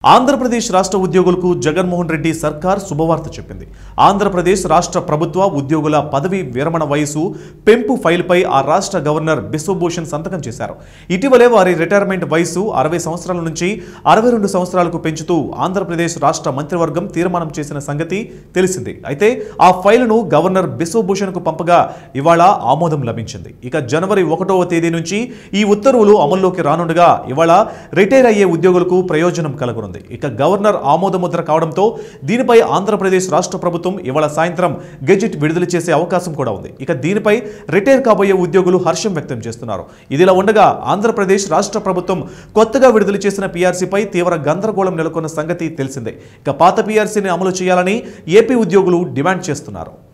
ఆంధ్రప్రదేశ్ రాష్ట్ర ఉద్యోగులకు జగన్మోహన్ రెడ్డి సర్కార్ శుభవార్త చెప్పింది. ఆంధ్రప్రదేశ్ రాష్ట్ర ప్రభుత్వ ఉద్యోగుల పదవి విరమణ వయసు పెంపు ఫైల్పై ఆ రాష్ట్ర గవర్నర్ బిశ్వభూషణ్ సంతకం చేశారు. ఇటీవలే వారి రిటైర్మెంట్ వయసు 60 సంవత్సరాల నుంచి 62 సంవత్సరాలకు పెంచుతూ ఆంధ్రప్రదేశ్ రాష్ట్ర మంత్రివర్గం తీర్మానం చేసిన సంగతి తెలిసింది. అయితే ఆ ఫైలును గవర్నర్ బిశ్వభూషణ్కు పంపగా ఇవాళ ఆమోదం లభించింది. ఇక జనవరి 1వ తేదీ నుంచి ఈ ఉత్తర్వులు అమల్లోకి రానుండగా ఇవాళ రిటైర్ అయ్యే ఉద్యోగులకు ప్రయోజనం కలగనుంది. ఇక గవర్నర్ ఆమోదముద్ర కావడంతో దీనిపై ఆంధ్రప్రదేశ్ రాష్ట్ర ప్రభుత్వం ఇవాళ సాయంత్రం గెజిట్ విడుదల చేసే అవకాశం కూడా ఉంది. ఇక దీనిపై రిటైర్ కాబోయే ఉద్యోగులు హర్షం వ్యక్తం చేస్తున్నారు. ఇదిలా ఉండగా ఆంధ్రప్రదేశ్ రాష్ట్ర ప్రభుత్వం కొత్తగా విడుదల చేసిన పీఆర్సీపై తీవ్ర గందరగోళం నెలకొన్న సంగతి తెలిసిందే. ఇక పాత పీఆర్సీని అమలు చేయాలని ఏపీ ఉద్యోగులు డిమాండ్ చేస్తున్నారు.